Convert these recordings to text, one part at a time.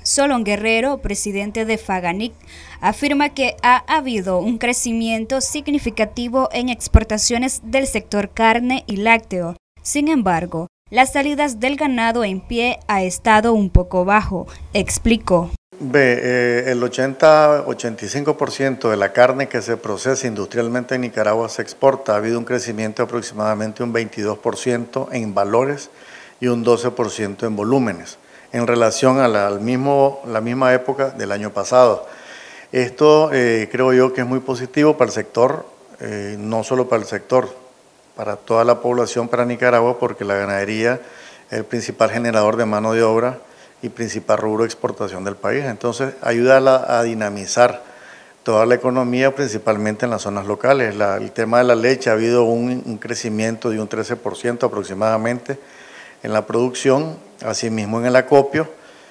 Solón Guerrero, presidente de Faganic, afirma que ha habido un crecimiento significativo en exportaciones del sector carne y lácteo. Sin embargo, las salidas del ganado en pie ha estado un poco bajo, explicó. El 80-85% de la carne que se procesa industrialmente en Nicaragua se exporta. Ha habido un crecimiento de aproximadamente un 22% en valores y un 12% en volúmenes, en relación a la misma época del año pasado. Esto creo yo que es muy positivo para el sector, no solo para el sector, para toda la población, para Nicaragua, porque la ganadería es el principal generador de mano de obra y principal rubro de exportación del país. Entonces ayuda a dinamizar toda la economía, principalmente en las zonas locales. El tema de la leche, ha habido un crecimiento de un 13% aproximadamente en la producción, asimismo en el acopio,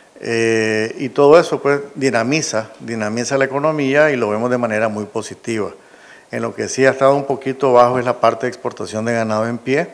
y todo eso pues dinamiza la economía y lo vemos de manera muy positiva. En lo que sí ha estado un poquito bajo es la parte de exportación de ganado en pie.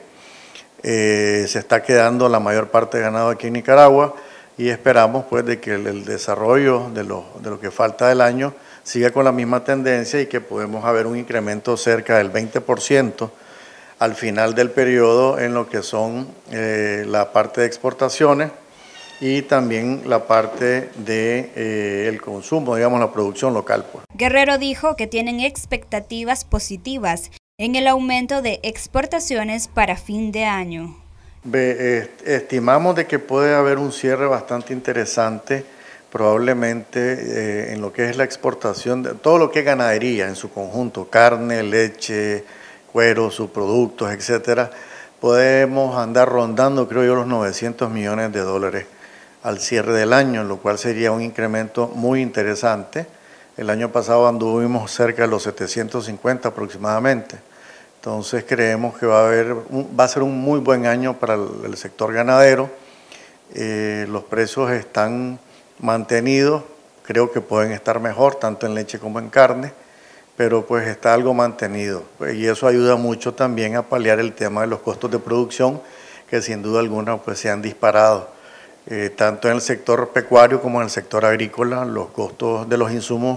Se está quedando la mayor parte de ganado aquí en Nicaragua, y esperamos pues de que el desarrollo de lo que falta del año siga con la misma tendencia y que podemos haber un incremento cerca del 20% al final del periodo en lo que son la parte de exportaciones y también la parte de el consumo, digamos la producción local, pues. Guerrero dijo que tienen expectativas positivas en el aumento de exportaciones para fin de año. Estimamos de que puede haber un cierre bastante interesante, probablemente en lo que es la exportación de todo lo que es ganadería en su conjunto, carne, leche, cuero, subproductos, etcétera. Podemos andar rondando, creo yo, los 900 millones de dólares al cierre del año, lo cual sería un incremento muy interesante. El año pasado anduvimos cerca de los 750 aproximadamente. Entonces creemos que va a ser un muy buen año para el sector ganadero. Los precios están mantenidos, creo que pueden estar mejor, tanto en leche como en carne, pero pues está algo mantenido. Y eso ayuda mucho también a paliar el tema de los costos de producción, que sin duda alguna pues se han disparado. Tanto en el sector pecuario como en el sector agrícola, los costos de los insumos,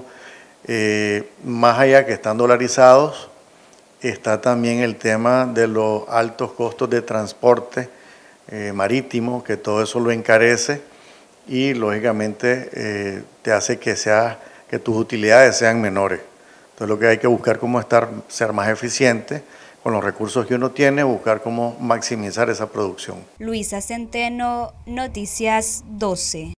más allá que están dolarizados, está también el tema de los altos costos de transporte marítimo, que todo eso lo encarece y lógicamente te hace que tus utilidades sean menores. Entonces lo que hay que buscar cómo ser más eficiente con los recursos que uno tiene, buscar cómo maximizar esa producción. Luisa Centeno, Noticias 12.